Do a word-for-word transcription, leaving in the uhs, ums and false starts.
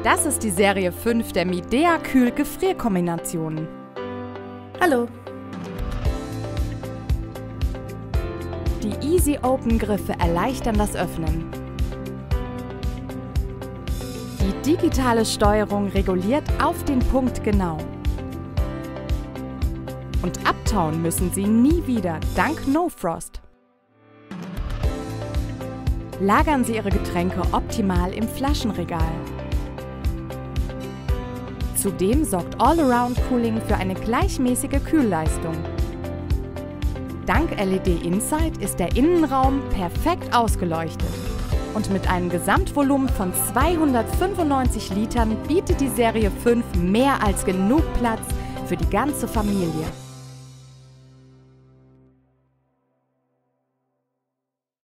Das ist die Serie fünf der Midea Kühl-Gefrierkombinationen. Hallo! Die Easy Open Griffe erleichtern das Öffnen. Die digitale Steuerung reguliert auf den Punkt genau. Und abtauen müssen Sie nie wieder, dank No Frost. Lagern Sie Ihre Getränke optimal im Flaschenregal. Zudem sorgt All-Around Cooling für eine gleichmäßige Kühlleistung. Dank L E D Insight ist der Innenraum perfekt ausgeleuchtet. Und mit einem Gesamtvolumen von zweihundertfünfundneunzig Litern bietet die Serie fünf mehr als genug Platz für die ganze Familie.